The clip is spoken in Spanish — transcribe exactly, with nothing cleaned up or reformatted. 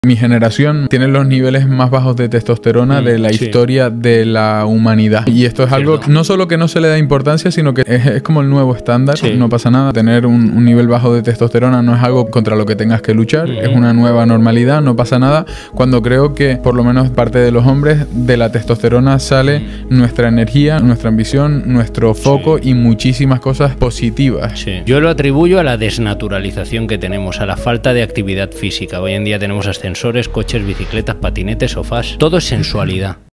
Mi generación tiene los niveles más bajos de testosterona mm, de la sí. historia de la humanidad. Y esto es Cierto. algo no solo que no se le da importancia, sino que es, es como el nuevo estándar. Sí. No pasa nada. Tener un, un nivel bajo de testosterona no es algo contra lo que tengas que luchar. Mm-hmm. Es una nueva normalidad, no pasa nada. Cuando creo que, por lo menos parte de los hombres, de la testosterona sale mm. nuestra energía, nuestra ambición, nuestro foco sí. y muchísimas cosas positivas. Sí. Yo lo atribuyo a la desnaturalización que tenemos, a la falta de actividad física. Hoy en día tenemos ascensores, coches, bicicletas, patinetes, sofás. Todo es sensualidad.